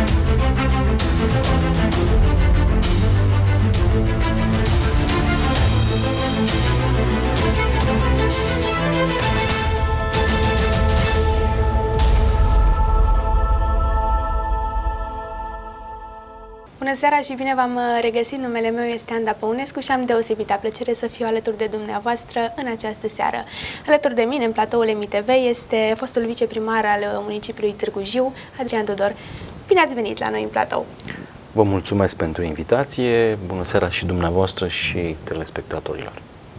Bună seara și bine v-am regăsit. Numele meu este Anda Păunescu și am deosebită plăcere să fiu alături de dumneavoastră în această seară. Alături de mine, în platoul MTV, este fostul viceprimar al municipiului Târgu Jiu, Adrian Tudor. Bine ați venit la noi în platou! Vă mulțumesc pentru invitație. Bună seara și dumneavoastră și telespectatorilor.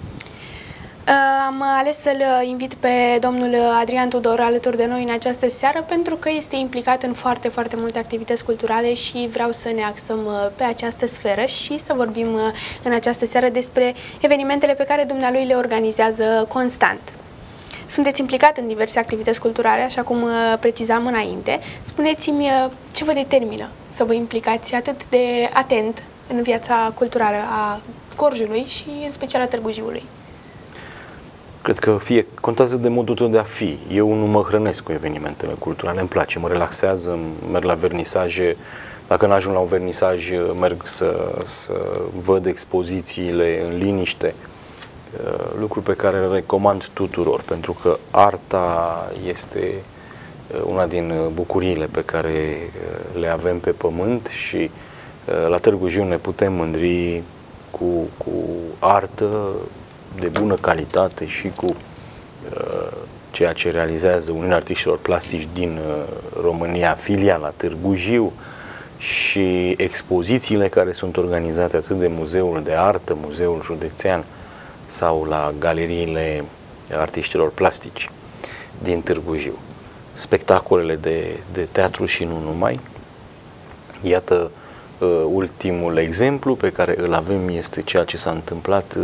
Am ales să-l invit pe domnul Adrian Tudor alături de noi în această seară pentru că este implicat în foarte multe activități culturale și vreau să ne axăm pe această sferă și să vorbim în această seară despre evenimentele pe care dumnealui le organizează constant. Sunteți implicat în diverse activități culturale, așa cum precizam înainte. Spuneți-mi ce vă determină să vă implicați atât de atent în viața culturală a Gorjului și în special a Târgu Jiului. Cred că contează de modul tău de a fi. Eu nu mă hrănesc cu evenimentele culturale, îmi place, mă relaxează, merg la vernisaje. Dacă nu ajung la un vernisaj, merg să văd expozițiile în liniște. Lucru pe care îl recomand tuturor, pentru că arta este una din bucuriile pe care le avem pe pământ și la Târgu Jiu ne putem mândri cu artă de bună calitate și cu ceea ce realizează Uniunea Artiștilor Plastici din România, filiala Târgu Jiu, și expozițiile care sunt organizate atât de Muzeul de Artă, Muzeul Județean sau la galeriile artiștilor plastici din Târgu Jiu. Spectacolele de teatru și nu numai. Iată, ultimul exemplu pe care îl avem este ceea ce s-a întâmplat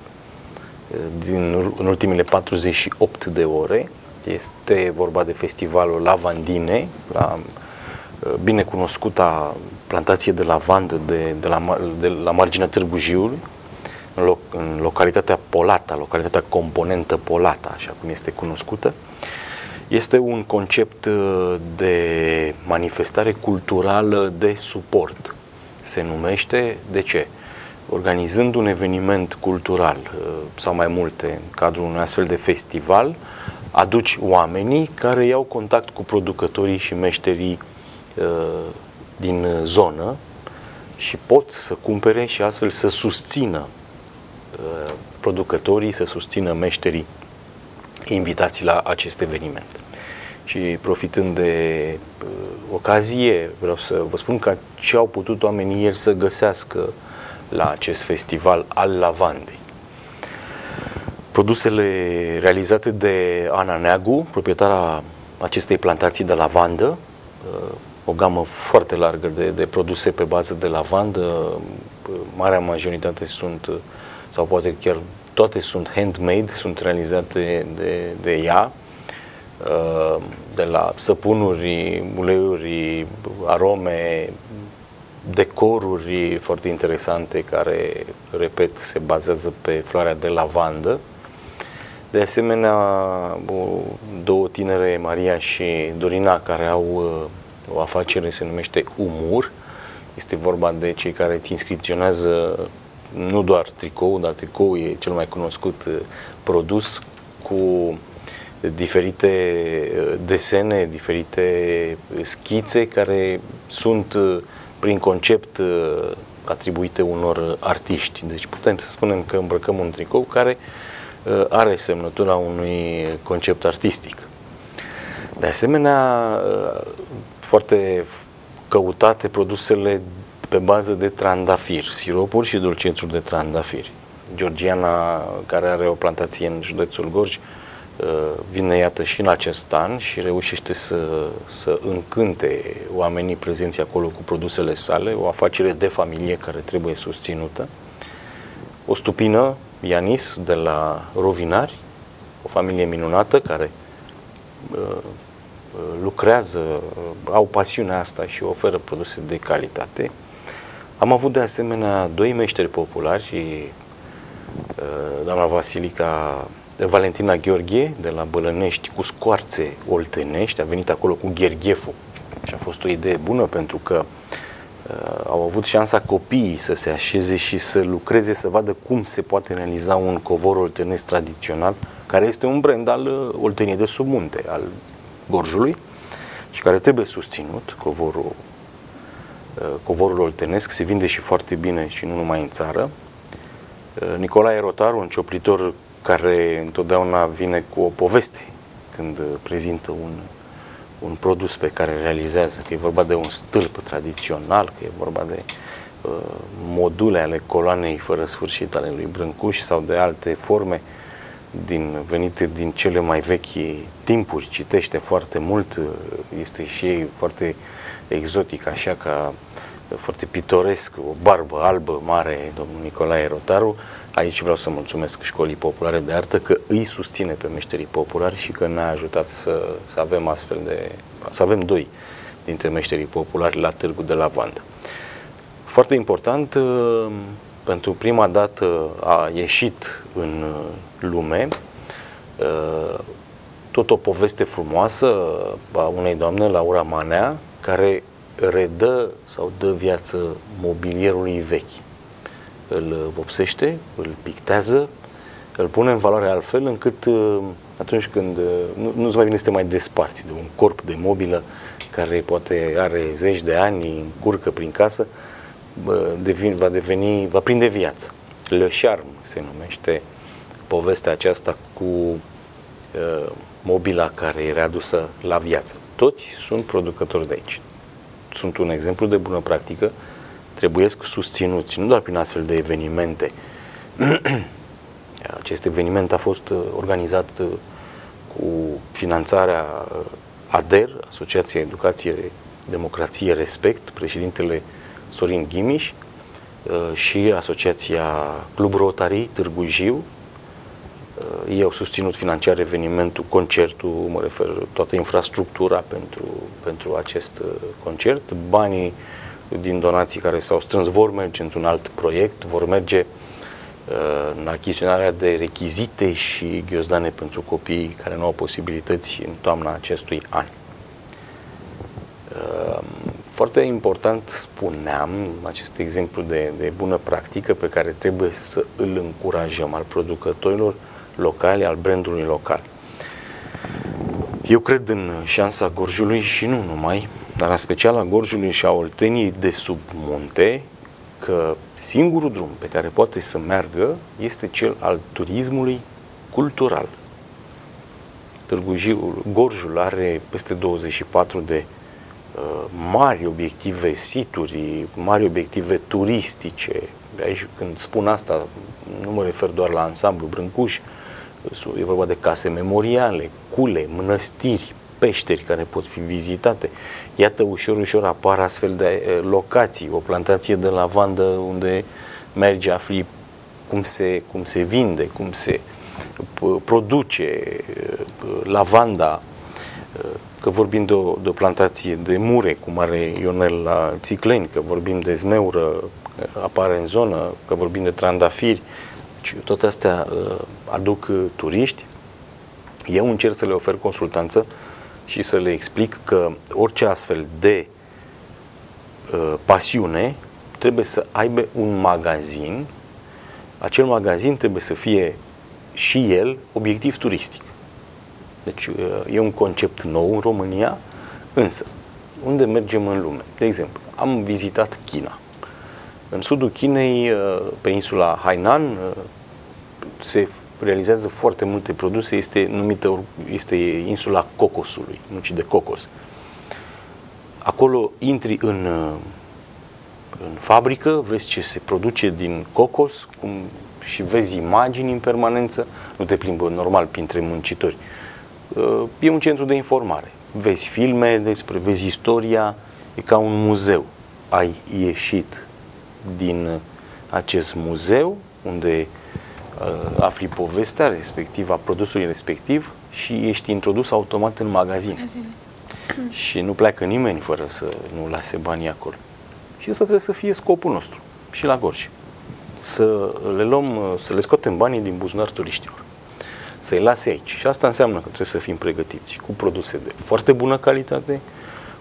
în ultimele 48 de ore. Este vorba de festivalul Lavandine, la binecunoscuta plantație de lavandă de la marginea Târgu Jiului, în localitatea Polata, localitatea componentă Polata, așa cum este cunoscută. Este un concept de manifestare culturală de suport. Se numește, de ce? Organizând un eveniment cultural sau mai multe în cadrul unui astfel de festival, aduci oamenii care iau contact cu producătorii și meșterii din zonă și pot să cumpere și astfel să susțină producătorii, să susțină meșterii invitați la acest eveniment. Și profitând de ocazie, vreau să vă spun că ce au putut oamenii ieri să găsească la acest festival al lavandei. Produsele realizate de Ana Neagu, proprietara acestei plantații de lavandă, o gamă foarte largă de produse pe bază de lavandă, marea majoritate sunt, sau poate chiar toate sunt handmade, sunt realizate de ea, de la săpunuri, uleiuri, arome, decoruri foarte interesante care, repet, se bazează pe floarea de lavandă. De asemenea, două tinere, Maria și Dorina, care au o afacere, se numește Umur. Este vorba de cei care îți inscripționează nu doar tricou, dar tricou e cel mai cunoscut produs, cu diferite desene, diferite schițe care sunt prin concept atribuite unor artiști. Deci putem să spunem că îmbrăcăm un tricou care are semnătura unui concept artistic. De asemenea, foarte căutate produsele pe bază de trandafir, siropuri și dulcețuri de trandafiri. Georgiana, care are o plantație în județul Gorj, vine, iată, și în acest an și reușește să încânte oamenii prezenți acolo cu produsele sale, o afacere de familie care trebuie susținută. O stupină, Ianis, de la Rovinari, o familie minunată care lucrează, au pasiunea asta și oferă produse de calitate. Am avut de asemenea doi meșteri populari, doamna Valentina Gheorghe de la Bălănești, cu scoarțe oltenești, a venit acolo cu ghergheful Și a fost o idee bună pentru că au avut șansa copiii să se așeze și să lucreze, să vadă cum se poate realiza un covor oltenesc tradițional, care este un brand al Olteniei de sub munte, al Gorjului, și care trebuie susținut. Covorul oltenesc se vinde și foarte bine și nu numai în țară. Nicolae Rotaru, un cioplitor care întotdeauna vine cu o poveste când prezintă un produs pe care îl realizează, că e vorba de un stâlp tradițional, că e vorba de module ale coloanei fără sfârșit ale lui Brâncuș sau de alte forme venite din cele mai vechi timpuri. Citește foarte mult, este și foarte exotic, așa ca foarte pitoresc, o barbă albă mare, domnul Nicolae Rotaru. Aici vreau să mulțumesc Școlii Populare de Artă că îi susține pe meșterii populari și că ne-a ajutat să avem astfel să avem doi dintre meșterii populari la Târgul de Lavandă. Foarte important, pentru prima dată a ieșit în lume tot o poveste frumoasă a unei doamne, Laura Manea, care redă sau dă viață mobilierului vechi. Îl vopsește, îl pictează, îl pune în valoare altfel încât atunci când nu-ți mai vine să te mai desparți de un corp de mobilă care poate are zeci de ani, încurcă prin casă, va prinde viață. Le Charme se numește povestea aceasta cu mobila care e readusă la viață. Toți sunt producători de aici. Sunt un exemplu de bună practică, trebuiesc susținuți, nu doar prin astfel de evenimente. Acest eveniment a fost organizat cu finanțarea ADER, Asociația Educație, Democrație, Respect, președintele Sorin Ghimiș, și Asociația Club Rotary Târgu Jiu. Ei au susținut financiar evenimentul, concertul, mă refer, toată infrastructura pentru acest concert. Banii din donații care s-au strâns vor merge într-un alt proiect, vor merge în achiziționarea de rechizite și ghiozdane pentru copiii care nu au posibilități în toamna acestui an. Foarte important, spuneam, acest exemplu de bună practică pe care trebuie să îl încurajăm, al producătorilor locali, al brandului local. Eu cred în șansa Gorjului și nu numai, dar în special a Gorjului și a Olteniei de sub munte, că singurul drum pe care poate să meargă este cel al turismului cultural. Gorjul are peste 24 de mari obiective situri, mari obiective turistice. Aici, când spun asta, nu mă refer doar la ansamblu Brâncuș, e vorba de case memoriale, cule, mănăstiri, peșteri care pot fi vizitate. Iată, ușor, ușor apar astfel de locații, o plantație de lavandă unde mergi, afli cum se vinde, cum se produce lavanda, că vorbim de o plantație de mure, cum are Ionel la Țicleni, că vorbim de zmeură, apare în zonă, că vorbim de trandafiri. Toate astea aduc turiști. Eu încerc să le ofer consultanță și să le explic că orice astfel de pasiune trebuie să aibă un magazin. Acel magazin trebuie să fie și el obiectiv turistic. Deci e un concept nou în România, însă unde mergem în lume? De exemplu, am vizitat China. În sudul Chinei, pe insula Hainan, se realizează foarte multe produse, este insula cocosului, nuci de cocos. Acolo intri în fabrică, vezi ce se produce din cocos și vezi imagini în permanență, nu te plimbă normal printre muncitori. E un centru de informare. Vezi filme vezi istoria, e ca un muzeu. Ai ieșit din acest muzeu unde afli povestea respectivă a produsului respectiv și ești introdus automat în magazin. Și nu pleacă nimeni fără să nu lase banii acolo. Și ăsta trebuie să fie scopul nostru și la Gorj. Să le scoatem banii din buzunar turiștilor. Să-i lase aici. Și asta înseamnă că trebuie să fim pregătiți cu produse de foarte bună calitate,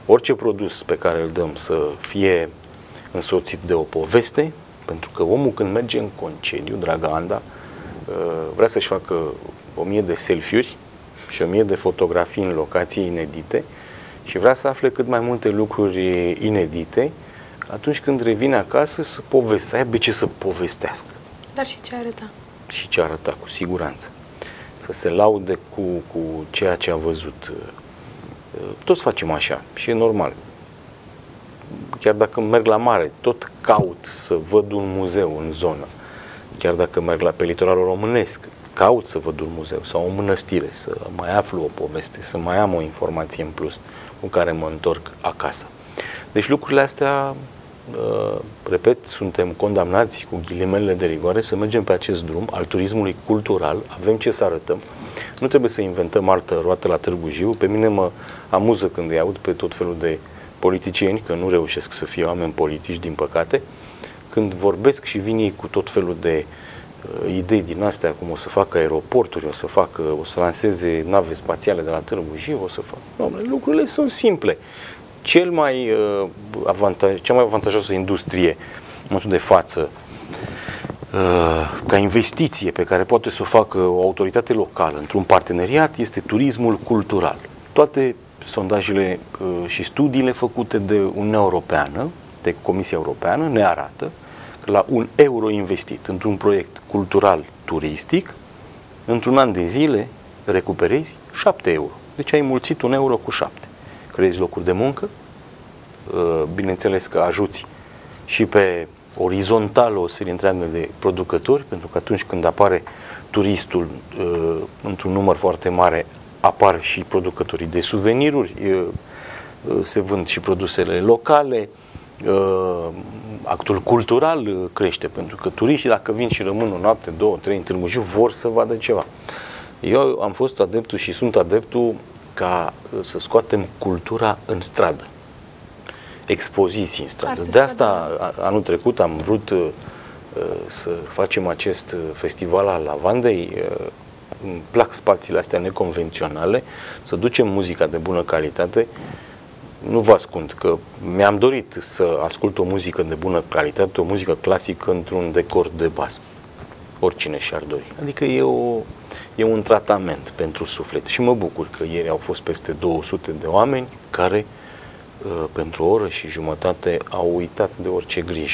orice produs pe care îl dăm să fie însoțit de o poveste, pentru că omul când merge în concediu, dragă Anda, vrea să-și facă 1000 de selfie-uri și 1000 de fotografii în locații inedite și vrea să afle cât mai multe lucruri inedite atunci când revine acasă să aibă ce să povestească. Dar și ce arăta. Și ce arăta, cu siguranță. Să se laude cu ceea ce a văzut. Toți facem așa și e normal. Chiar dacă merg la mare, tot caut să văd un muzeu în zonă. Chiar dacă merg pe litoralul românesc, caut să văd un muzeu sau o mănăstire, să mai aflu o poveste, să mai am o informație în plus cu care mă întorc acasă. Deci lucrurile astea, repet, suntem condamnați cu ghilimele de rigoare să mergem pe acest drum al turismului cultural, avem ce să arătăm. Nu trebuie să inventăm altă roată la Târgu Jiu. Pe mine mă amuză când îi aud pe tot felul de politicieni, că nu reușesc să fie oameni politici, din păcate, când vorbesc și vin ei cu tot felul de idei din astea, cum o să facă aeroporturi, o să lanseze nave spațiale de la Târgu Jiu, o să facă... Doamne, lucrurile sunt simple. Cea mai avantajoasă industrie în momentul de față, ca investiție pe care poate să o facă o autoritate locală într-un parteneriat, este turismul cultural. Toate sondajele și studiile făcute de Uniunea Europeană, de Comisia Europeană, ne arată că la un euro investit într-un proiect cultural turistic, într-un an de zile recuperezi 7 euro. Deci ai mulțit 1 euro cu 7. Creezi locuri de muncă, bineînțeles că ajuți și pe orizontal o serie întreagă de producători, pentru că atunci când apare turistul într-un număr foarte mare, apar și producătorii de suveniruri, se vând și produsele locale, actul cultural crește, pentru că turiștii, dacă vin și rămân o noapte, 2, 3 în Târgu Jiu, vor să vadă ceva. Eu am fost adeptul și sunt adeptul ca să scoatem cultura în stradă, expoziții în stradă. De asta anul trecut am vrut să facem acest festival al lavandei. Îmi plac spațiile astea neconvenționale, să ducem muzica de bună calitate. Nu vă ascund că mi-am dorit să ascult o muzică de bună calitate, o muzică clasică într-un decor de bază. Oricine și-ar dori. Adică e un tratament pentru suflet și mă bucur că ieri au fost peste 200 de oameni care pentru o oră și jumătate au uitat de orice grijă.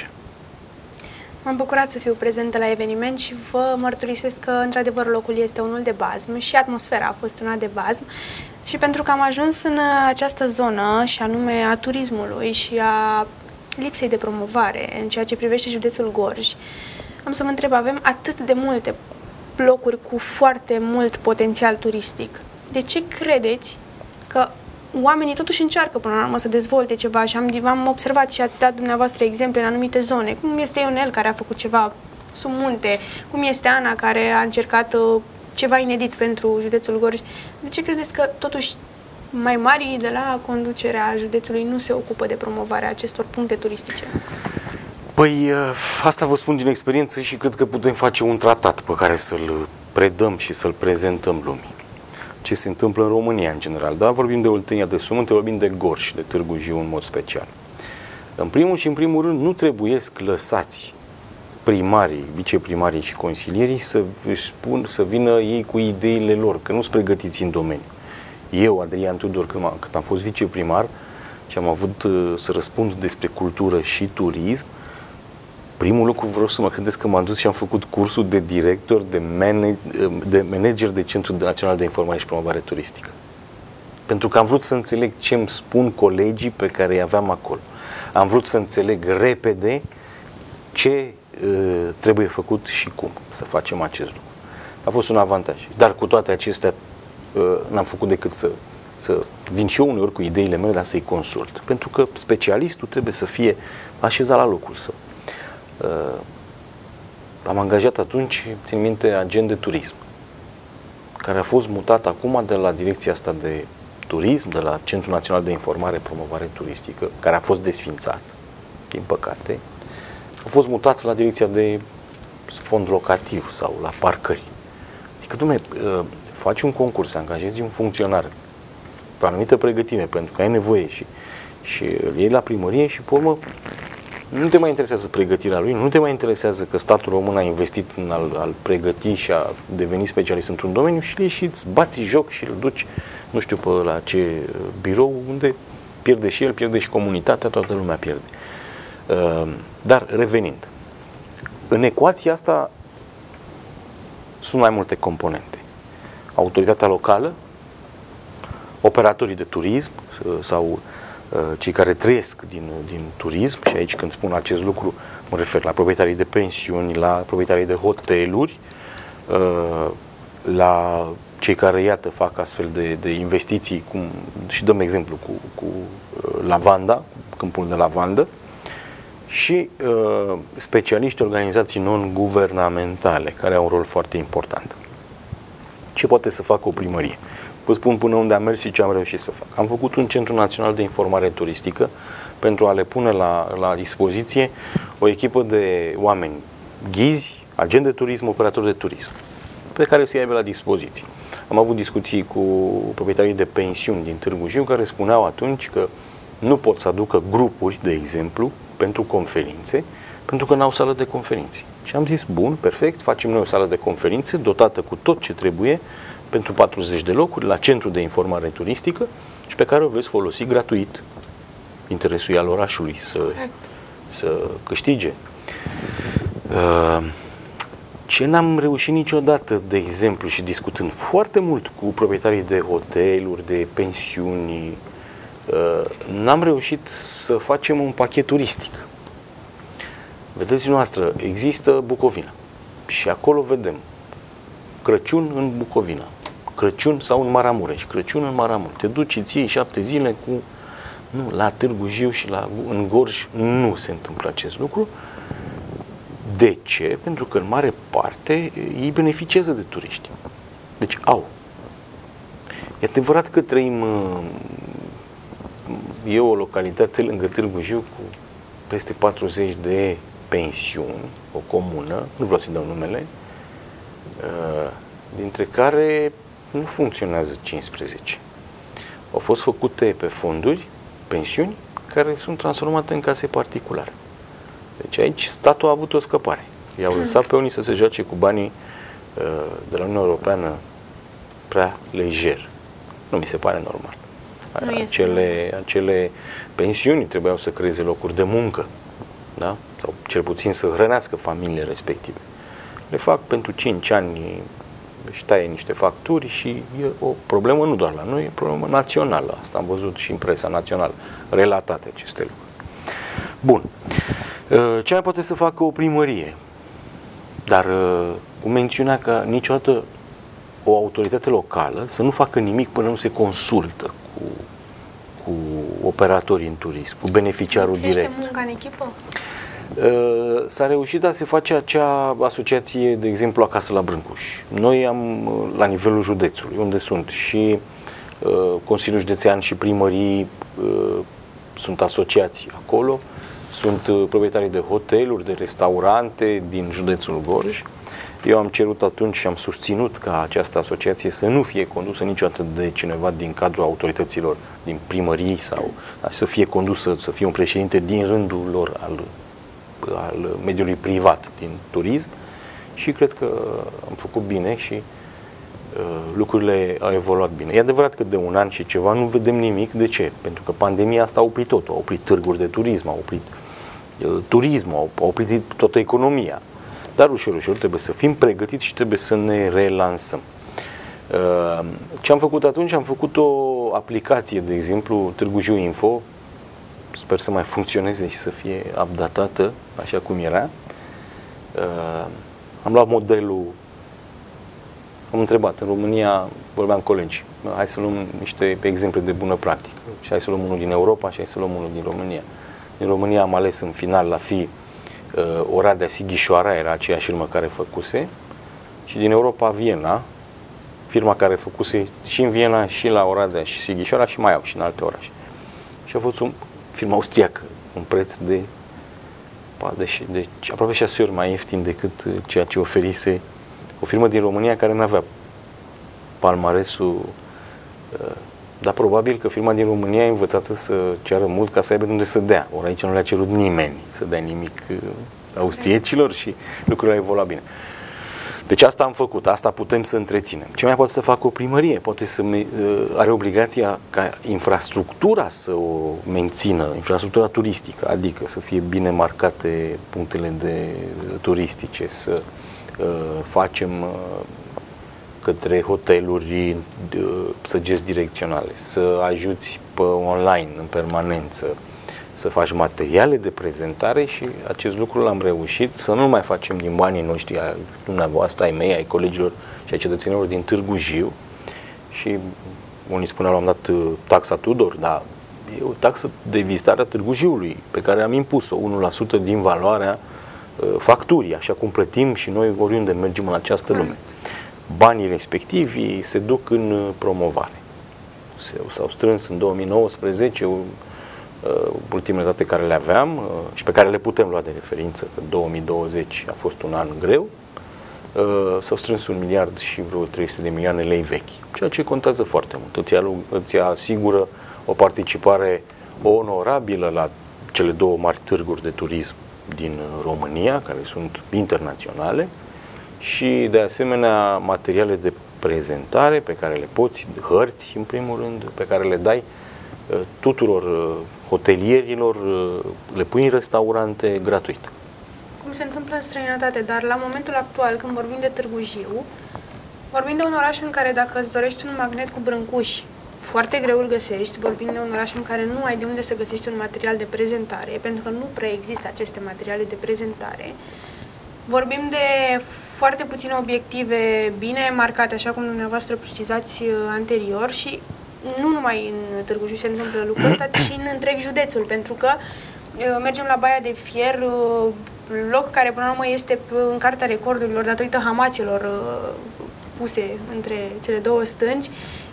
M-am bucurat să fiu prezentă la eveniment și vă mărturisesc că, într-adevăr, locul este unul de bazm și atmosfera a fost una de bazm. Și pentru că am ajuns în această zonă, și anume a turismului și a lipsei de promovare în ceea ce privește județul Gorj, am să vă întreb, avem atât de multe locuri cu foarte mult potențial turistic. De ce credeți că oamenii totuși încearcă până la urmă să dezvolte ceva și am observat și ați dat dumneavoastră exemple în anumite zone, cum este Ionel care a făcut ceva sub munte, cum este Ana care a încercat ceva inedit pentru județul Gorj. De ce credeți că totuși mai mari de la conducerea județului nu se ocupă de promovarea acestor puncte turistice? Păi asta vă spun din experiență și cred că putem face un tratat pe care să-l predăm și să-l prezentăm lumii. Ce se întâmplă în România în general, dar vorbim de Oltenia de Sământe, vorbim de Gorj și de Târgu Jiu în mod special. În primul și în primul rând nu trebuiesc lăsați primarii, viceprimarii și consilierii să vină ei cu ideile lor, că nu sunt pregătiți în domeniu. Eu, Adrian Tudor, când am fost viceprimar și am avut să răspund despre cultură și turism, primul lucru vreau să mă credeți că m-am dus și am făcut cursul de director, de manager de Centrul Național de Informare și Promovare Turistică. Pentru că am vrut să înțeleg ce îmi spun colegii pe care îi aveam acolo. Am vrut să înțeleg repede ce trebuie făcut și cum să facem acest lucru. A fost un avantaj. Dar cu toate acestea n-am făcut decât să vin și eu uneori cu ideile mele, dar să-i consult. Pentru că specialistul trebuie să fie așezat la locul său. Am angajat atunci, țin minte, agent de turism, care a fost mutat acum de la direcția asta de turism, de la Centrul Național de Informare Promovare Turistică, care a fost desființat, din păcate, a fost mutat la direcția de fond locativ sau la parcări. Adică, faci un concurs, angajezi un funcționar pe o anumită pregătire, pentru că ai nevoie și îl iei la primărie și, pe urmă, nu te mai interesează pregătirea lui, nu te mai interesează că statul român a investit în a-l pregăti și a devenit specialist într-un domeniu și și îți bați joc și îl duci, nu știu pe la ce birou, unde pierde și el, pierde și comunitatea, toată lumea pierde. Dar revenind, în ecuația asta sunt mai multe componente. Autoritatea locală, operatorii de turism sau cei care trăiesc din turism, și aici când spun acest lucru mă refer la proprietarii de pensiuni, la proprietarii de hoteluri, la cei care, iată, fac astfel de investiții, și dăm exemplu cu lavanda, câmpul de lavandă, și specialiști, organizații non-guvernamentale, care au un rol foarte important. Ce poate să facă o primărie? Vă spun până unde am mers și ce am reușit să fac. Am făcut un centru național de informare turistică pentru a le pune la dispoziție o echipă de oameni, ghizi, agenți de turism, operatori de turism, pe care să-i aibă la dispoziție. Am avut discuții cu proprietarii de pensiuni din Târgu Jiu, care spuneau atunci că nu pot să aducă grupuri, de exemplu, pentru conferințe, pentru că n-au sală de conferințe. Și am zis, bun, perfect, facem noi o sală de conferințe dotată cu tot ce trebuie pentru 40 de locuri la centru de informare turistică și pe care o veți folosi gratuit. Interesul e al orașului să câștige. Ce n-am reușit niciodată, de exemplu, și discutând foarte mult cu proprietarii de hoteluri, de pensiuni, n-am reușit să facem un pachet turistic. Vedeți noastră, există Bucovina și acolo vedem Crăciun în Bucovina, Crăciun sau în Maramureș, Crăciun în Maramureș. Te duci și ții 7 zile la Târgu Jiu și în Gorj nu se întâmplă acest lucru. De ce? Pentru că în mare parte ei beneficiază de turiști. Deci au. E adevărat că trăim o localitate lângă Târgu Jiu cu peste 40 de pensiuni, o comună, nu vreau să-i dau numele, dintre care nu funcționează 15. Au fost făcute pe fonduri, pensiuni, care sunt transformate în case particulare. Deci aici statul a avut o scăpare. I-au lăsat pe unii să se joace cu banii de la Uniunea Europeană prea lejer. Nu mi se pare normal. Acele pensiuni trebuiau să creeze locuri de muncă, da? Sau cel puțin să hrănească familiile respective. Le fac pentru 5 ani, își taie niște facturi și e o problemă nu doar la noi, e o problemă națională. Asta am văzut și în presa națională, relatate aceste lucruri. Bun. Ce mai poate să facă o primărie? Dar cu mențiunea că niciodată o autoritate locală să nu facă nimic până nu se consultă cu operatorii în turism, cu beneficiarul direct. Este munca în echipă? S-a reușit a se face acea asociație, de exemplu, acasă la Brâncuș. Noi am, la nivelul județului, unde sunt și Consiliul Județean și primării, sunt asociații acolo, sunt proprietarii de hoteluri, de restaurante din județul Gorj. Eu am cerut atunci și am susținut ca această asociație să nu fie condusă niciodată de cineva din cadrul autorităților, din primării sau să fie condusă, să fie un președinte din rândul lor al mediului privat din turism și cred că am făcut bine și lucrurile au evoluat bine. E adevărat că de un an și ceva nu vedem nimic. De ce? Pentru că pandemia asta a oprit totul. A oprit târguri de turism, a oprit turismul, a oprit toată economia. Dar ușor, ușor trebuie să fim pregătiți și trebuie să ne relansăm. Ce am făcut atunci? Am făcut o aplicație, de exemplu, Târgu Jiu Info. Sper să mai funcționeze și să fie updatată așa cum era. Am luat modelul, am întrebat, în România, vorbeam colegi, hai să luăm niște exemple de bună practică și hai să luăm unul din Europa și hai să luăm unul din România. Din România am ales în final la fi Oradea Sighișoara, era aceeași firmă care făcuse, și din Europa Viena, firma care făcuse și în Viena, și la Oradea și Sighișoara și mai au și în alte orașe. Și a fost o firmă austriacă, un preț de aproape 6 ori mai ieftin decât ceea ce oferise o firmă din România care nu avea palmaresul Dar probabil că firma din România e învățată să ceară mult ca să aibă de unde să dea. Ori aici nu le-a cerut nimeni să dea nimic austriecilor și lucrurile au evoluat bine. Deci asta am făcut, asta putem să întreținem. Ce mai poate să facă o primărie? Poate să are obligația ca infrastructura să o mențină, infrastructura turistică, adică să fie bine marcate punctele turistice, să facem către hoteluri săgeți direcționale, să ajuți pe online în permanență, să faci materiale de prezentare și acest lucru l-am reușit, să nu mai facem din banii noștri, ai dumneavoastră, ai mei, ai colegilor și ai cetățenilor din Târgu Jiu. Și unii spuneau, am dat taxa Tudor, dar e o taxă de vizitare a Târgu Jiului, pe care am impus-o, 1% din valoarea facturii, așa cum plătim și noi oriunde mergem în această lume. Banii respectivi se duc în promovare. S-au strâns în 2019 ultimele date care le aveam și pe care le putem lua de referință, că 2020 a fost un an greu, s-au strâns 1 miliard și vreo 300 de milioane lei vechi, ceea ce contează foarte mult. Îți asigură o participare onorabilă la cele două mari târguri de turism din România, care sunt internaționale, și de asemenea materiale de prezentare pe care le poți, hărți în primul rând, pe care le dai tuturor hotelierilor, le pui în restaurante gratuit. Cum se întâmplă în străinătate, dar la momentul actual, când vorbim de Târgu Jiu, vorbim de un oraș în care dacă îți dorești un magnet cu brâncuși, foarte greu îl găsești, vorbim de un oraș în care nu ai de unde să găsești un material de prezentare, pentru că nu prea există aceste materiale de prezentare. Vorbim de foarte puține obiective bine marcate, așa cum dumneavoastră precizați anterior, și nu numai în Târgu Jiu se întâmplă lucrul ăsta, ci în întreg județul, pentru că mergem la Baia de Fier, loc care până la urmă este în cartea recordurilor datorită hamaților puse între cele două stânci,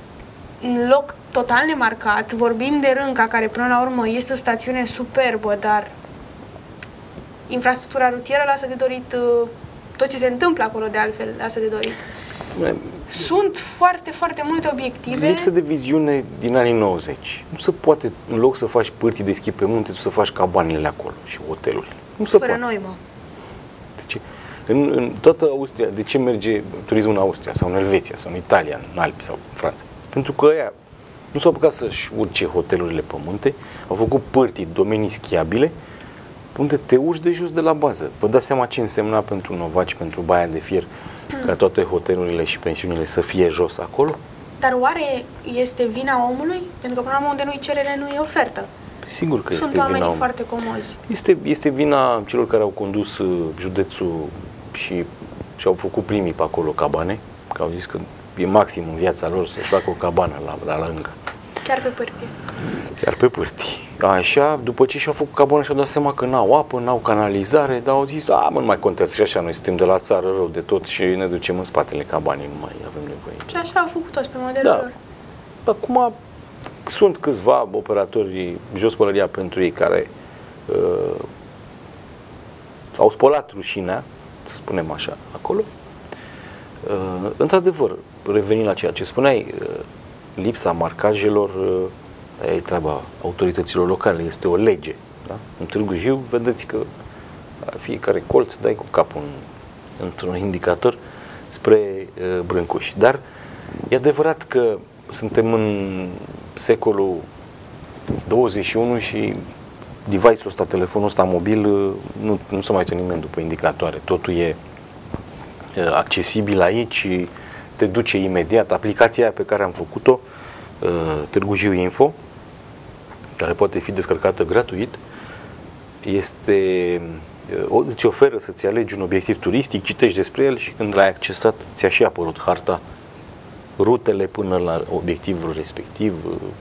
un loc total nemarcat. Vorbim de Rânca, care până la urmă este o stațiune superbă, dar infrastructura rutieră lasă de dorit, tot ce se întâmplă acolo de altfel lasă de dorit. Sunt foarte, foarte multe obiective. Lipsă de viziune din anii 90. Nu se poate, în loc să faci pârtii de schi pe munte, tu să faci cabanele acolo și hotelurile. Nu se Fără poate. noi, mă. Deci, în toată Austria, de ce merge turismul în Austria sau în Elveția sau în Italia, în Alpi sau în Franța? Pentru că ăia nu s-au apucat să-și urce hotelurile pe munte, au făcut pârtii, domenii schiabile, unde te urci de jos de la bază. Vă dați seama ce însemna pentru Novaci, pentru Baia de Fier, ca toate hotelurile și pensiunile să fie jos acolo? Dar oare este vina omului? Pentru că până la urmă unde nu-i cerere, nu-i ofertă. Sigur că Sunt este vina oamenii omului. foarte comozi. Este vina celor care au condus județul și și-au făcut primii pe acolo cabane, că au zis că e maxim în viața lor să-și facă o cabană la lângă. Chiar pe pârtie. Chiar pe pârtii. Așa, după ce și-au făcut cabană și-au dat seama că n-au apă, n-au canalizare, dar au zis, mă, nu mai contează și așa, noi suntem de la țară rău de tot și ne ducem în spatele cabanei, nu mai avem nevoie. Și așa au făcut toți pe modelul lor. Acum sunt câțiva operatori jos pălăria pentru ei care au spălat rușinea, să spunem așa, acolo. Într-adevăr, revenind la ceea ce spuneai, lipsa marcajelor e treaba autorităților locale, este o lege. Da? În Târgu Jiu, vedeți că la fiecare colț dai cu capul într-un indicator spre Brâncuși. Dar e adevărat că suntem în secolul 21 și device-ul ăsta, telefonul ăsta mobil, nu se mai uită nimeni după indicatoare. Totul e accesibil aici, te duce imediat. Aplicația pe care am făcut-o, Târgu Jiu Info, care poate fi descărcată gratuit, îți oferă să-ți alegi un obiectiv turistic, citești despre el și când l-ai accesat, ți-a și apărut harta, rutele până la obiectivul respectiv,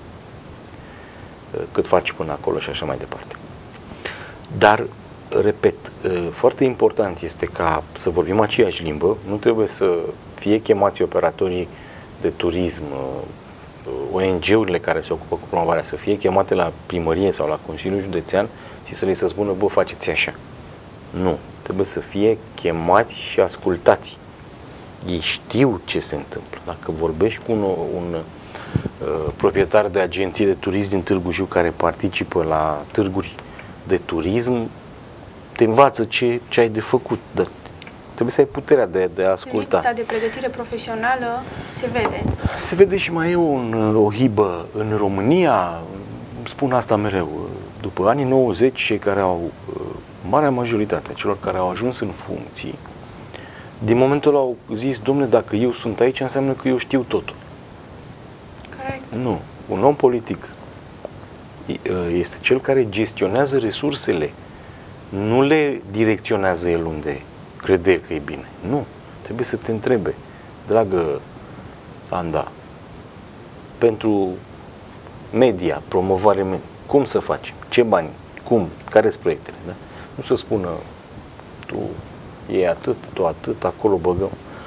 cât faci până acolo și așa mai departe. Dar, repet, foarte important este ca să vorbim aceeași limbă, nu trebuie să fie chemați operatorii de turism, ONG-urile care se ocupă cu promovarea, să fie chemate la primărie sau la Consiliul Județean și să le se spună, bă, faceți așa. Nu, trebuie să fie chemați și ascultați. Ei știu ce se întâmplă. Dacă vorbești cu un proprietari de agenții de turism din Târgu Jiu care participă la târguri de turism, te învață ce ai de făcut, dar trebuie să ai puterea de a asculta. Lipsa de pregătire profesională se vede. Se vede și mai e o hibă în România, spun asta mereu, după anii 90, cei care au, marea majoritate a celor care au ajuns în funcții, din momentul ăla au zis, dom'le, dacă eu sunt aici, înseamnă că eu știu totul. Corect. Nu. Un om politic este cel care gestionează resursele, nu le direcționează el unde crede că e bine. Nu. Trebuie să te întrebe, dragă Anda, pentru media, promovare, cum să facem? Ce bani? Cum? Care-s proiectele? Da? Nu să spună tu e atât, tu atât, acolo băgăm.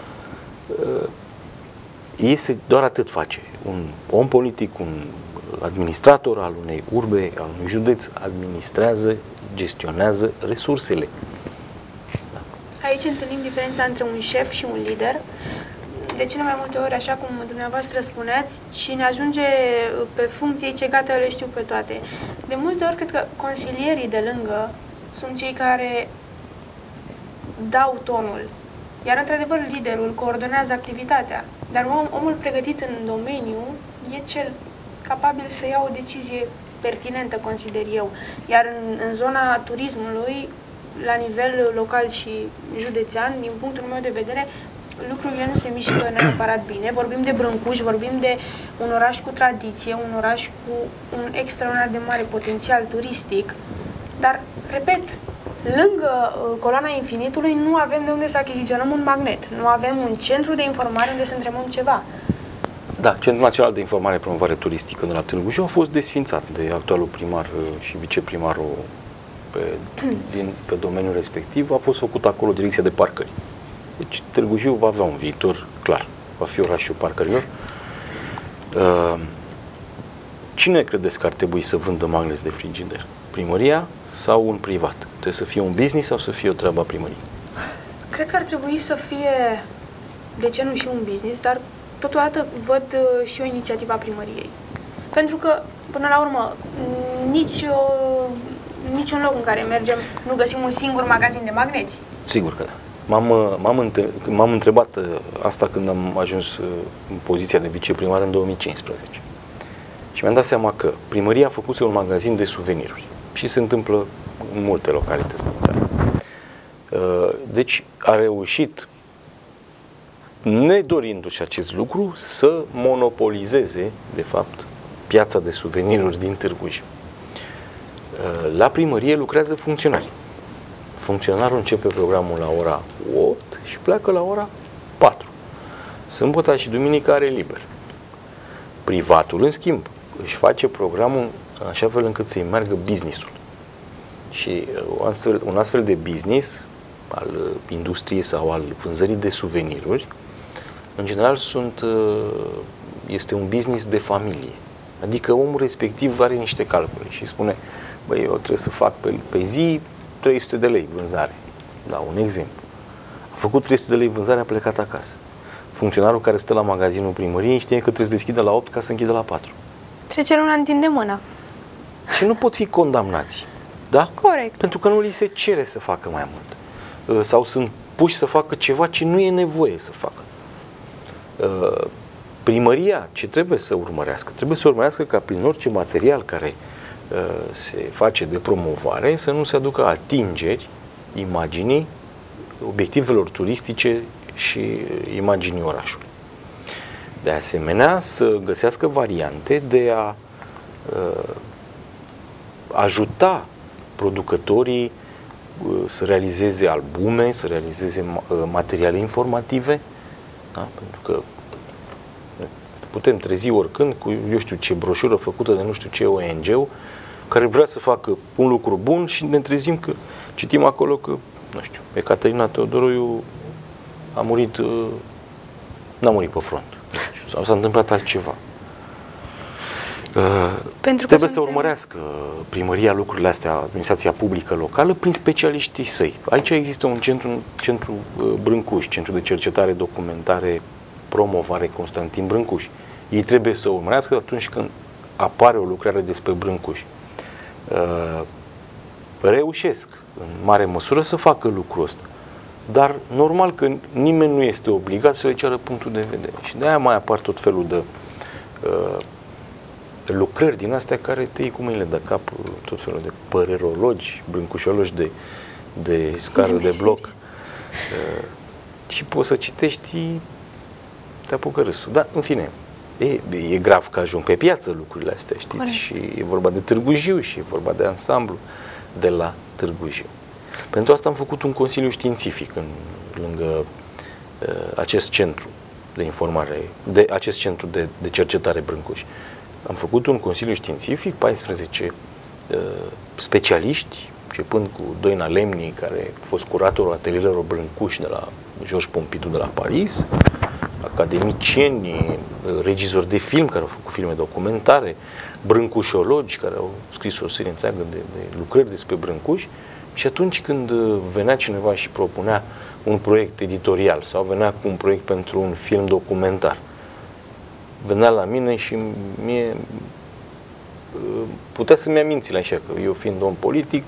Este doar atât face. Un om politic, un administrator al unei urbe, al unui județ, administrează, gestionează resursele. Da. Aici întâlnim diferența între un șef și un lider. De cele mai multe ori, așa cum dumneavoastră spuneați, cine ajunge pe funcție, ce gata, le știu pe toate. De multe ori, cred că consilierii de lângă sunt cei care dau tonul. Iar, într-adevăr, liderul coordonează activitatea. Dar omul pregătit în domeniu e cel capabil să ia o decizie pertinentă, consider eu. Iar în zona turismului, la nivel local și județean, din punctul meu de vedere, lucrurile nu se mișcă neapărat bine. Vorbim de Brâncuș, vorbim de un oraș cu tradiție, un oraș cu un extraordinar de mare potențial turistic, dar, repet, lângă coloana infinitului nu avem de unde să achiziționăm un magnet, nu avem un centru de informare unde să întrebăm ceva. Da, Centrul Național de Informare Promovare Turistică de la Târgu Jiu a fost desființat de actualul primar și viceprimarul pe domeniul respectiv. A fost făcut acolo direcția de parcări. Deci Târgu Jiu va avea un viitor clar, va fi orașul parcărilor. Cine credeți că ar trebui să vândă magneți de frigider? Primăria sau un privat? Trebuie să fie un business sau să fie o treabă a primăriei? Cred că ar trebui să fie, de ce nu și un business, dar totodată văd și o inițiativă a primăriei. Pentru că, până la urmă, niciun loc în care mergem nu găsim un singur magazin de magneți. Sigur că da. M-am întrebat asta când am ajuns în poziția de viceprimar în 2015. Și mi-am dat seama că primăria a făcut un magazin de suveniruri. Și se întâmplă în multe localități din țară. Deci a reușit, nedorindu-și acest lucru, să monopolizeze, de fapt, piața de suveniruri din Târgu Jiu. La primărie lucrează funcționari. Funcționarul începe programul la ora 8 și pleacă la ora 4. Sâmbătă și duminica are liber. Privatul, în schimb, își face programul așa fel încât să-i meargă business-ul. Și un astfel de business al industriei sau al vânzării de suveniruri, în general este un business de familie. Adică omul respectiv are niște calcule și spune, băi, eu trebuie să fac pe zi 300 de lei vânzare. Da, un exemplu. A făcut 300 de lei vânzare, a plecat acasă. Funcționarul care stă la magazinul primăriei știe că trebuie să deschidă la 8 ca să închidă la 4. Trece luna, întinde mâna. Și nu pot fi condamnați. Da? Corect. Pentru că nu li se cere să facă mai mult. Sau sunt puși să facă ceva ce nu e nevoie să facă. Primăria ce trebuie să urmărească? Trebuie să urmărească ca prin orice material care se face de promovare să nu se aducă atingeri imaginii, obiectivelor turistice și imaginii orașului. De asemenea, să găsească variante de a ajuta producătorii să realizeze albume, să realizeze materiale informative, da? Pentru că putem trezi oricând cu eu știu ce broșură făcută de nu știu ce ONG-ul care vrea să facă un lucru bun și ne trezim că citim acolo că, nu știu, Ecaterina Teodoroiu a murit, n-a murit pe front, nu știu, sau s-a întâmplat altceva. Trebuie să urmărească primăria lucrurile astea, administrația publică locală, prin specialiștii săi. Aici există un centru Brâncuș, Centru de Cercetare, Documentare, Promovare Constantin Brâncuș. Ei trebuie să urmărească atunci când apare o lucrare despre Brâncuși. Reușesc în mare măsură să facă lucrul ăsta. Dar normal că nimeni nu este obligat să le ceară punctul de vedere. Și de aia mai apar tot felul de lucrări din astea care te iei cu mâinile de cap, tot felul de părerologi, brâncușologi de scară de bloc. Și poți să citești, te apucă râsul. Dar, în fine, e grav că ajung pe piață lucrurile astea, știți? Corect. Și e vorba de Târgu Jiu și e vorba de ansamblu de la Târgu Jiu. Pentru asta am făcut un consiliu științific lângă acest centru de informare, de acest centru de cercetare Brâncuși. Am făcut un consiliu științific, 14 specialiști, începând cu Doina Lemni, care a fost curatorul atelierelor Brâncuși de la Georges Pompidou de la Paris, academicieni, regizori de film care au făcut filme documentare, brâncușologi care au scris o serie întreagă de lucrări despre Brâncuși. Și atunci când venea cineva și propunea un proiect editorial sau venea cu un proiect pentru un film documentar, venea la mine și mie putea să-mi amințile așa, că eu fiind om politic,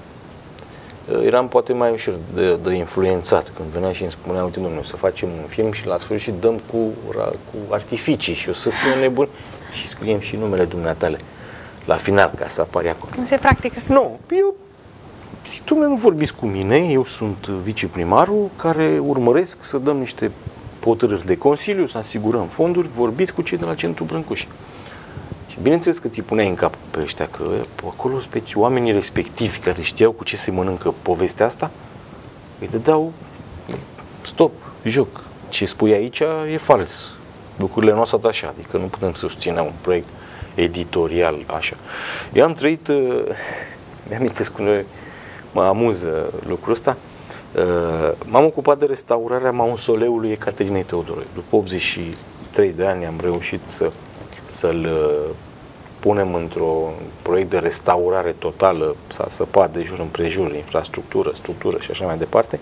eram poate mai ușor de influențat când venea și îmi spunea, uite, domnule, să facem un film și la sfârșit dăm cu artificii și o să fiu nebun și scriem și numele dumneatale la final, ca să apare acolo. Nu se practică. Nu, eu zic, domnule, nu vorbiți cu mine, eu sunt viceprimarul care urmăresc să dăm niște hotărâri de consiliu, să asigurăm fonduri, vorbiți cu cei de la Centrul Brâncuși. Și bineînțeles că ți puneai în cap pe ăștia că acolo oamenii respectivi care știau cu ce se mănâncă povestea asta, îi dădeau stop, joc. Ce spui aici e fals. Lucrurile nu sunt așa, adică nu putem să susținem un proiect editorial așa. Eu am trăit, mi-amintesc uneori, mă amuză lucrul ăsta, m-am ocupat de restaurarea mausoleului Ecaterinei Teodoroi. După 83 de ani am reușit să-l punem într-un proiect de restaurare totală, s-a săpat de jur împrejur, infrastructură, structură și așa mai departe.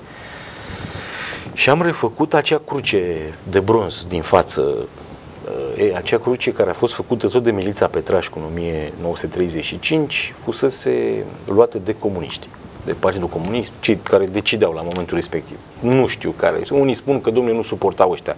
Și am refăcut acea cruce de bronz din față, acea cruce care a fost făcută tot de Milița Petrașcu în 1935, fusese luată de comuniști, de Partidul Comunist, cei care decideau la momentul respectiv. Nu știu care. Unii spun că, domnule, nu suportau ăștia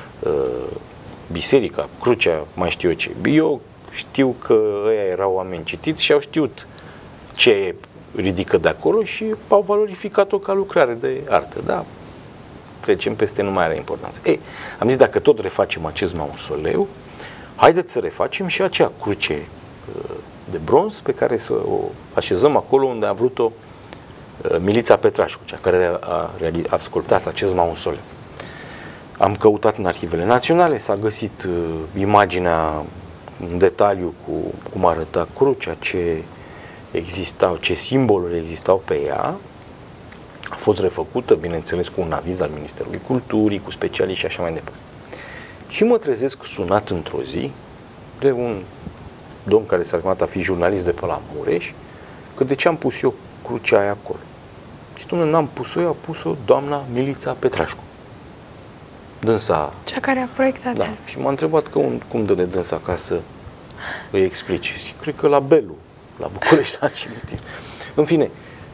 biserica, crucea, mai știu eu ce. Eu știu că ăia erau oameni citiți și au știut ce ridică de acolo și au valorificat-o ca lucrare de artă. Da, trecem peste, nu mai are importanță. Ei, am zis, dacă tot refacem acest mausoleu, haideți să refacem și acea cruce de bronz pe care să o așezăm acolo unde a vrut-o Milița Petrașcu, cea care a sculptat acest mausoleu. Am căutat în arhivele naționale, s-a găsit imaginea în detaliu cu cum arăta crucea, ce existau, ce simboluri existau pe ea. A fost refăcută, bineînțeles, cu un aviz al Ministerului Culturii, cu specialiști și așa mai departe. Și mă trezesc sunat într-o zi de un domn care s-a chemat a fi jurnalist de pe la Mureș, că de ce am pus eu crucea aia acolo. Și dom'le, n-am pus-o eu, a pus-o doamna Milița Petrașcu. Dânsa... Cea care a proiectat. Da. Și m-a întrebat că cum dă de dânsa ca să îi explici. Și cred că la Belu, la București, la cimitir. În fine,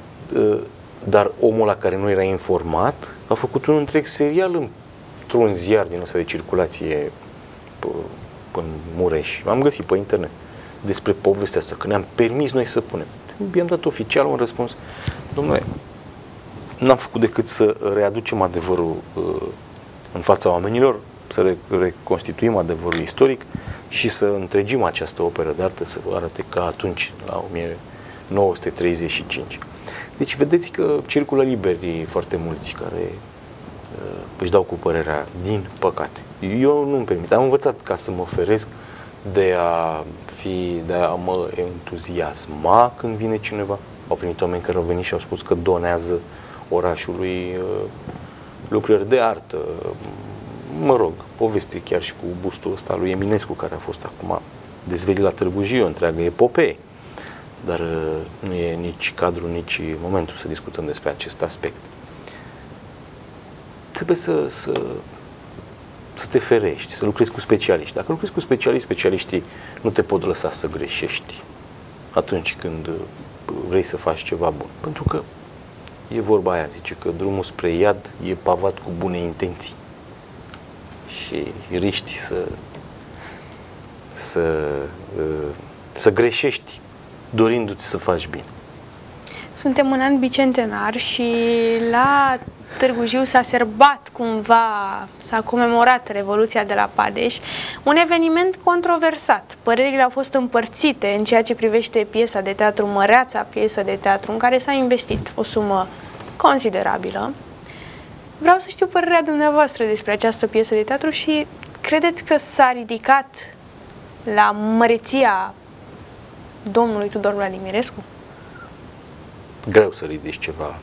dar omul la care nu era informat a făcut un întreg serial într-un ziar din ăsta de circulație în Mureș. Am găsit pe internet despre povestea asta, că ne-am permis noi să punem. I-am dat oficial un răspuns. Dom'le, n-am făcut decât să readucem adevărul în fața oamenilor, să reconstituim adevărul istoric și să întregim această operă de artă să vă arate ca atunci, la 1935. Deci vedeți că circulă liberi foarte mulți care își dau cu părerea, din păcate. Eu nu-mi permit. Am învățat ca să mă feresc de a mă entuziasma când vine cineva. Au venit oameni care au venit și au spus că donează orașului lucrări de artă. Mă rog, poveste chiar și cu bustul ăsta lui Eminescu, care a fost acum dezvelit la Târgu Jiu, întreagă epopee. Dar nu e nici cadrul, nici momentul să discutăm despre acest aspect. Trebuie să te ferești, să lucrezi cu specialiști. Dacă lucrezi cu specialiști, specialiștii nu te pot lăsa să greșești atunci când vrei să faci ceva bun. Pentru că e vorba aia, zice că drumul spre iad e pavat cu bune intenții. Și riști să greșești dorindu-ți să faci bine. Suntem în an bicentenar și la Târgu Jiu s-a sărbat cumva, s-a comemorat Revoluția de la Padeș, un eveniment controversat. Părerile au fost împărțite în ceea ce privește piesa de teatru, măreața piesă de teatru, în care s-a investit o sumă considerabilă. Vreau să știu părerea dumneavoastră despre această piesă de teatru și credeți că s-a ridicat la măreția domnului Tudor Vladimirescu? Greu să ridici ceva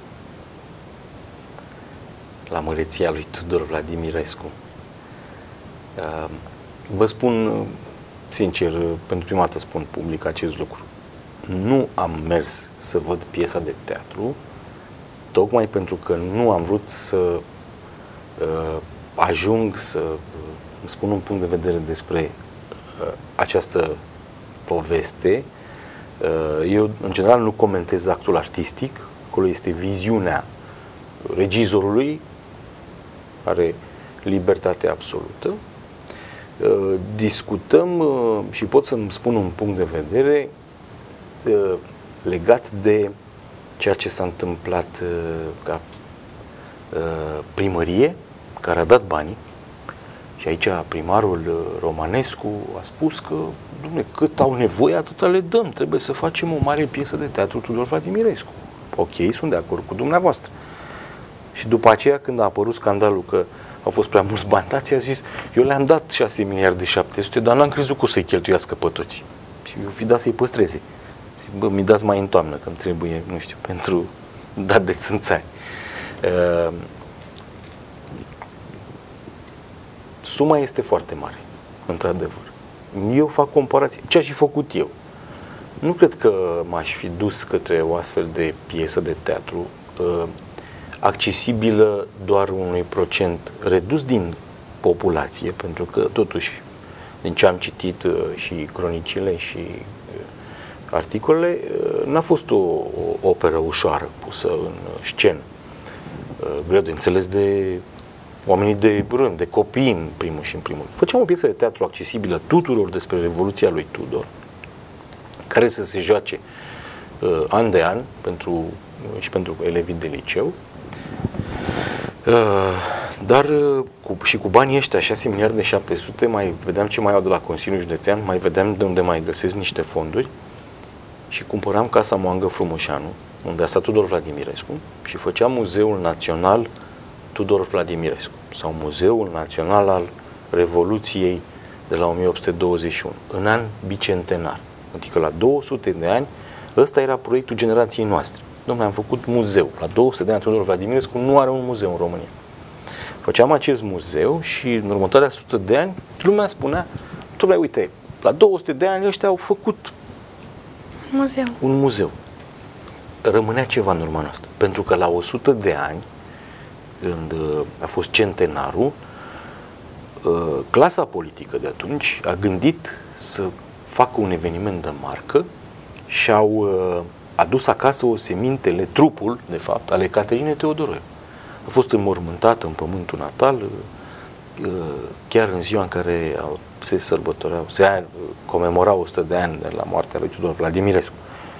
la măreția lui Tudor Vladimirescu. Vă spun sincer, pentru prima dată spun public acest lucru. Nu am mers să văd piesa de teatru, tocmai pentru că nu am vrut să ajung să îmi spun un punct de vedere despre această poveste. Eu, în general, nu comentez actul artistic. Acolo este viziunea regizorului, are libertate absolută. Discutăm și pot să-mi spun un punct de vedere legat de ceea ce s-a întâmplat ca primărie, care a dat banii. Și aici primarul Romanescu a spus că, dom'le, cât au nevoie, atâta le dăm. Trebuie să facem o mare piesă de teatru Tudor Vladimirescu. Ok, sunt de acord cu dumneavoastră. Și după aceea, când a apărut scandalul că au fost prea mulți bani dați, a zis, eu le-am dat 6 miliarde 700, dar n-am crezut că o să-i cheltuiască pe toți. Și eu fi dat să-i păstreze. Și, bă, mi dați mai în toamnă, când trebuie, nu știu, pentru dat de țânțari. Suma este foarte mare, într-adevăr. Eu fac comparație. Ce aș fi făcut eu? Nu cred că m-aș fi dus către o astfel de piesă de teatru accesibilă doar unui procent redus din populație, pentru că, totuși, din ce am citit și cronicile și articolele, n-a fost o operă ușoară pusă în scenă. Greu de înțeles de oamenii de rând, de copii în primul și în primul. Făceam o piesă de teatru accesibilă tuturor despre Revoluția lui Tudor, care să se joace an de an și pentru elevii de liceu, dar și cu banii ăștia, 6 miliarde 700, mai vedeam ce mai au de la Consiliul Județean, mai vedeam de unde mai găsesc niște fonduri și cumpăram Casa Moangă Frumușanu, unde a stat Tudor Vladimirescu, și făceam Muzeul Național Tudor Vladimirescu, sau Muzeul Național al Revoluției de la 1821, în an bicentenar. Adică la 200 de ani, ăsta era proiectul generației noastre. Dom'le, am făcut muzeu. La 200 de ani Tudor Vladimirescu nu are un muzeu în România. Făceam acest muzeu și în următoarea 100 de ani lumea spunea, dom'le, uite, la 200 de ani ăștia au făcut un muzeu. Rămânea ceva în urma noastră. Pentru că la 100 de ani, când a fost centenarul, clasa politică de atunci a gândit să facă un eveniment de marcă și au adus acasă osemintele, trupul, de fapt, ale Caterinei Teodoroiu. A fost înmormântată în pământul natal, chiar în ziua în care se comemora 100 de ani de la moartea lui Tudor Vladimirescu.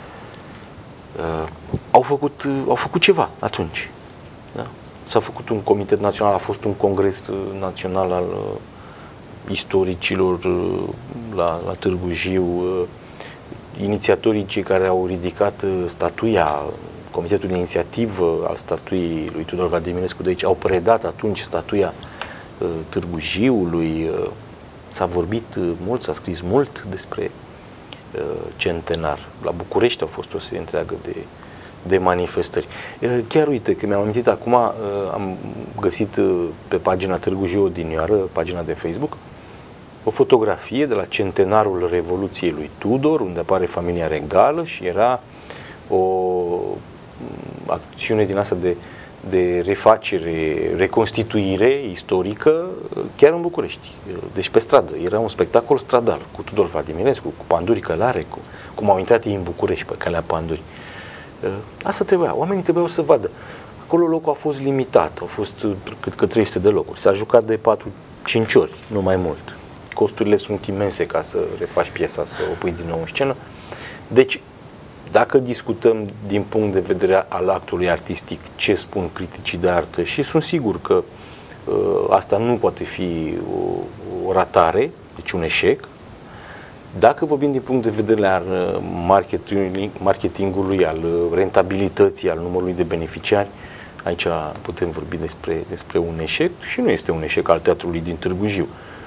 Au făcut ceva atunci. Da? S-a făcut un comitet național, a fost un congres național al istoricilor la Târgu Jiu, inițiatorii cei care au ridicat statuia, Comitetul de Inițiativă al statuii lui Tudor Vladimirescu de aici, au predat atunci statuia Târgu Jiului. S-a vorbit mult, s-a scris mult despre centenar. La București au fost o serie întreagă de manifestări. Chiar uite, că mi-am amintit acum, am găsit pe pagina Târgu Jiu odinioară, pagina de Facebook, o fotografie de la centenarul Revoluției lui Tudor, unde apare familia regală și era o acțiune din asta de refacere, reconstituire istorică chiar în București. Deci pe stradă. Era un spectacol stradal cu Tudor Vladimirescu, cu Panduri Călare, cum au intrat ei în București pe calea Panduri. Asta trebuia. Oamenii trebuiau să vadă. Acolo locul a fost limitat. Au fost, cred că 300 de locuri. S-a jucat de 4-5 ori, nu mai mult. Costurile sunt imense ca să refaci piesa, să o pui din nou în scenă. Deci, dacă discutăm din punct de vedere al actului artistic ce spun criticii de artă, și sunt sigur că asta nu poate fi o ratare, deci un eșec, dacă vorbim din punct de vedere al marketingului, al rentabilității, al numărului de beneficiari, aici putem vorbi despre un eșec și nu este un eșec al teatrului din Târgu Jiu.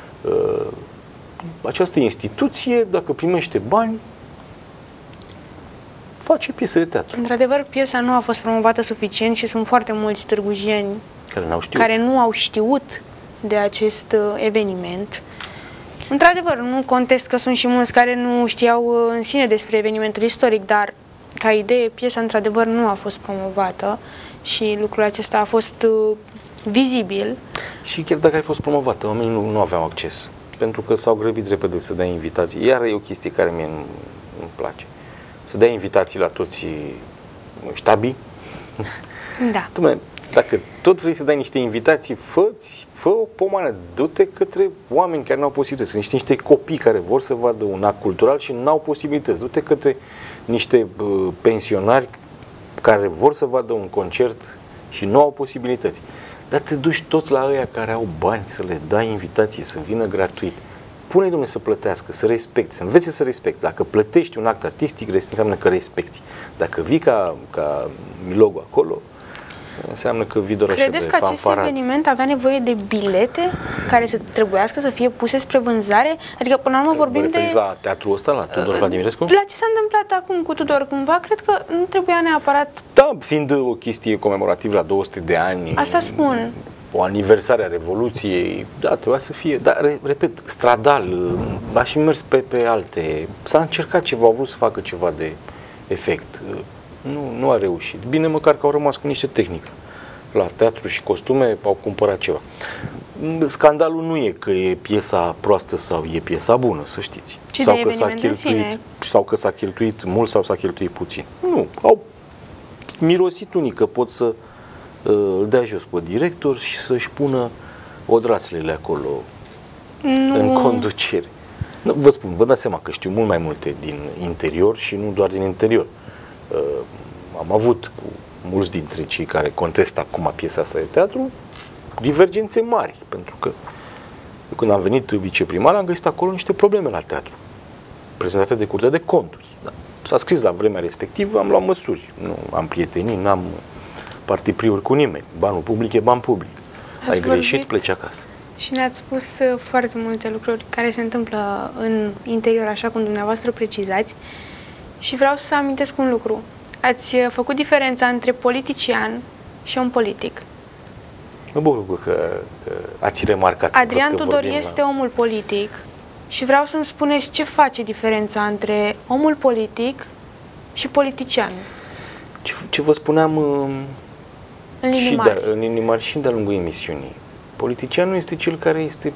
Această instituție, dacă primește bani, face piese de teatru. Într-adevăr, piesa nu a fost promovată suficient și sunt foarte mulți târgujieni care nu au știut de acest eveniment. Într-adevăr, nu contest că sunt și mulți care nu știau în sine despre evenimentul istoric, dar ca idee, piesa într-adevăr nu a fost promovată și lucrul acesta a fost vizibil. Și chiar dacă a fost promovată, oamenii nu aveau acces, pentru că s-au grăbit repede să dea invitații. Iar e o chestie care mie nu-mi place. Să dea invitații la toți ștabii. Da. Dumne, dacă tot vrei să dai niște invitații, fă o pomană, du-te către oameni care nu au posibilități, niște copii care vor să vadă un act cultural și nu au posibilități. Du-te către niște pensionari care vor să vadă un concert și nu au posibilități. Dar te duci tot la ăia care au bani să le dai invitații, să vină gratuit. Pune-i, Dumnezeu, să plătească, să respecte, să învețe să respecte. Dacă plătești un act artistic, înseamnă că respecti. Dacă vii ca Milogu acolo, înseamnă că vii doar așa de fanfarat. Credeți că acest eveniment avea nevoie de bilete care să trebuiască să fie puse spre vânzare? Adică, până la urmă, vorbim de... la teatrul ăsta, la Tudor Vladimirescu? La ce s-a întâmplat acum cu Tudor, cumva, cred că nu trebuia neapărat... Da, fiind o chestie comemorativă la 200 de ani... Asta spun. O aniversare a Revoluției, da, trebuia să fie, dar, repet, stradal, aș fi mers pe alte... S-a încercat ceva, au vrut să facă ceva de efect. Nu a reușit. Bine, măcar că au rămas cu niște tehnică. La teatru și costume au cumpărat ceva. Scandalul nu e că e piesa proastă sau e piesa bună, să știți. Sau că s-a cheltuit mult sau s-a cheltuit puțin. Nu, au mirosit unii că pot să îl dea jos pe director și să-și pună odraslele acolo în conducere. Nu, vă spun, vă dați seama că știu mult mai multe din interior și nu doar din interior. Am avut cu mulți dintre cei care contestă acum piesa asta de teatru divergențe mari, pentru că când am venit viceprimar am găsit acolo niște probleme la teatru prezentate de Curtea de Conturi. Da. S-a scris la vremea respectivă, am luat măsuri, nu am prietenii, n-am partipriuri cu nimeni. Banul public e ban public. Ai greșit, pleci acasă. Și ne-ați spus foarte multe lucruri care se întâmplă în interior, așa cum dumneavoastră precizați. Și vreau să amintesc un lucru. Ați făcut diferența între politician și om politic. Mă bucur că ați remarcat. Adrian Tudor este omul politic și vreau să-mi spuneți ce face diferența între omul politic și politician. Ce vă spuneam în linii mari și de-a lungul emisiunii. Politicianul este cel care este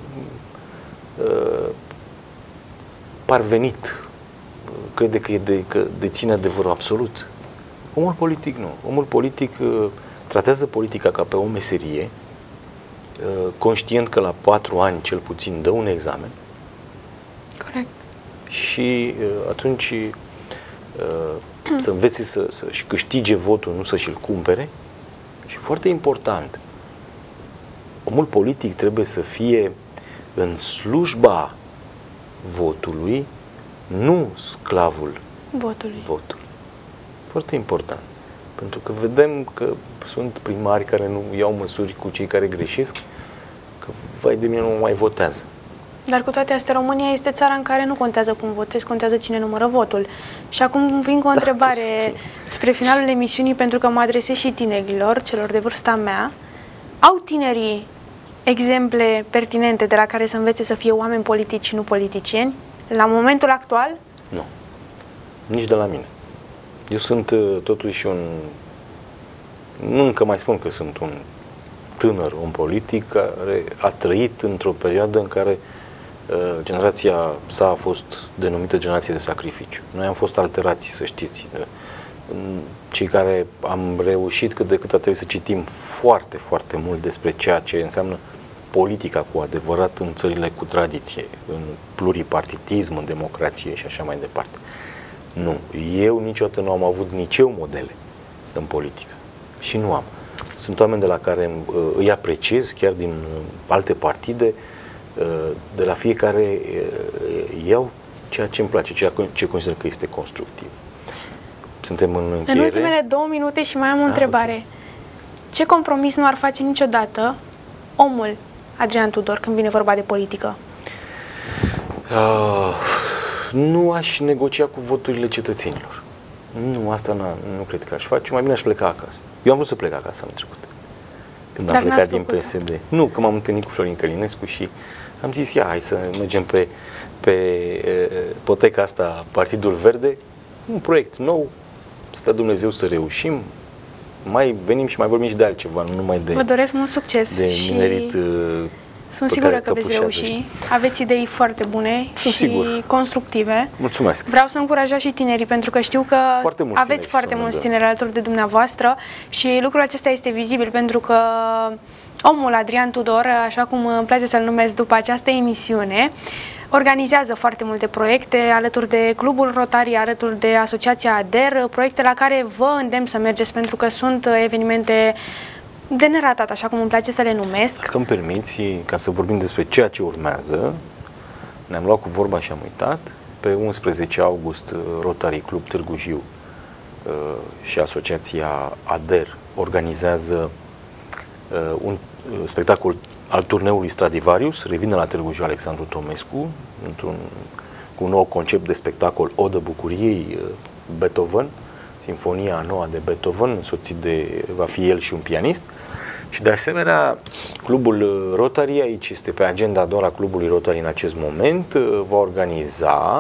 parvenit, crede că deține adevărul absolut. Omul politic nu. Omul politic tratează politica ca pe o meserie, conștient că la 4 ani cel puțin dă un examen. Corect. Și atunci să învețe să-și câștige votul, nu să-și-l cumpere. Și foarte important, omul politic trebuie să fie în slujba votului, nu sclavul votului. Foarte important. Pentru că vedem că sunt primari care nu iau măsuri cu cei care greșesc, că vai de mine nu mai votează. Dar cu toate astea, România este țara în care nu contează cum votezi, contează cine numără votul. Și acum vin cu o întrebare spre finalul emisiunii, pentru că mă adresez și tinerilor, celor de vârsta mea. Au tinerii exemple pertinente de la care să învețe să fie oameni politici și nu politicieni? La momentul actual? Nu. Nici de la mine. Eu sunt totuși un Încă mai spun că sunt un tânăr om politic care a trăit într-o perioadă în care generația sa a fost denumită generație de sacrificiu. Noi am fost alterați, să știți. Cei care am reușit cât de cât a trebuit să citim foarte, foarte mult despre ceea ce înseamnă politica cu adevărat în țările cu tradiție, în pluripartitism, în democrație și așa mai departe. Nu. Eu niciodată nu am avut nici eu modele în politică. Și nu am. Sunt oameni de la care îi apreciez, chiar din alte partide, de la fiecare iau ceea ce îmi place, ceea ce consider că este constructiv. Suntem în încheiere. În ultimele 2 minute și mai am o întrebare. Okay. Ce compromis nu ar face niciodată omul Adrian Tudor când vine vorba de politică? Nu aș negocia cu voturile cetățenilor. Nu, asta nu cred că aș face. Mai bine aș pleca acasă. Eu am vrut să plec acasă anul trecut. Când am plecat din PSD. Nu, că m-am întâlnit cu Florin Călinescu și am zis, ia, hai să mergem pe poteca asta, Partidul Verde, un proiect nou, să dea Dumnezeu să reușim, mai venim și mai vorbim și de altceva, nu numai de... Vă doresc mult succes de minerit. Sunt sigură că veți reuși. Aveți idei foarte bune și constructive. Mulțumesc. Vreau să încurajați și tinerii, pentru că știu că aveți foarte mulți tineri alături de dumneavoastră și lucrul acesta este vizibil, pentru că omul Adrian Tudor, așa cum îmi place să-l numesc după această emisiune, organizează foarte multe proiecte alături de Clubul Rotary, alături de Asociația ADER, proiecte la care vă îndemn să mergeți, pentru că sunt evenimente de neratat, așa cum îmi place să le numesc. Dacă îmi permiți, ca să vorbim despre ceea ce urmează, ne-am luat cu vorba și am uitat. Pe 11 august, Rotary Club Târgu Jiu și Asociația ADER organizează un spectacol al turneului Stradivarius, revine la Târgu Jiu Alexandru Tomescu, cu un nou concept de spectacol Odă Bucuriei, Beethoven, Sinfonia a noua de Beethoven, însoțit va fi el și un pianist. Și de asemenea, Clubul Rotary, aici este pe agenda doar a Clubului Rotary în acest moment, va organiza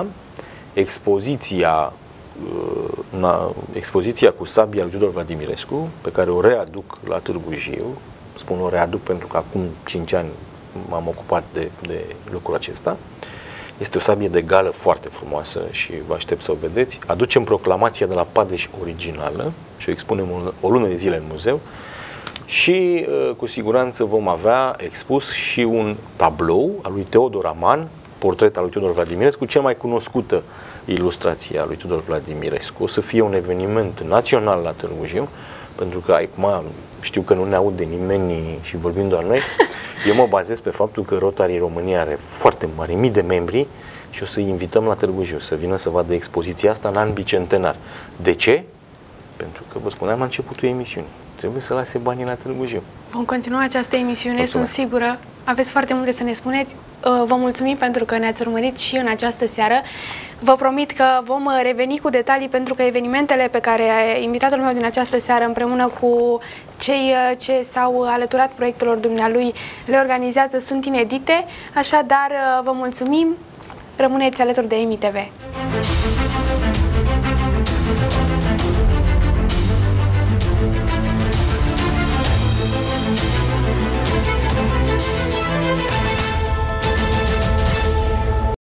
expoziția cu sabia lui Tudor Vladimirescu, pe care o readuc la Târgu Jiu. Spun o readuc pentru că acum 5 ani m-am ocupat de lucrul acesta. Este o sabie de gală foarte frumoasă și vă aștept să o vedeți. Aducem proclamația de la Padeș originală și o expunem o lună de zile în muzeu și cu siguranță vom avea expus și un tablou al lui Teodor Aman, portret al lui Tudor Vladimirescu, cea mai cunoscută ilustrație a lui Tudor Vladimirescu. O să fie un eveniment național la Târgu Jiu, pentru că acum știu că nu ne aude nimeni și vorbim doar noi. Eu mă bazez pe faptul că Rotary România are foarte mari, mii de membri și o să-i invităm la Târgu Jiu să vină să vadă expoziția asta în an bicentenar. De ce? Pentru că vă spuneam la începutul emisiunii. Trebuie să lase banii la Târgu Jiu. Vom continua această emisiune, sunt sigură. Aveți foarte multe să ne spuneți. Vă mulțumim pentru că ne-ați urmărit și în această seară. Vă promit că vom reveni cu detalii, pentru că evenimentele pe care invitatul meu din această seară, împreună cu cei ce s-au alăturat proiectelor dumnealui, le organizează, sunt inedite. Așadar, vă mulțumim. Rămâneți alături de EMI TV.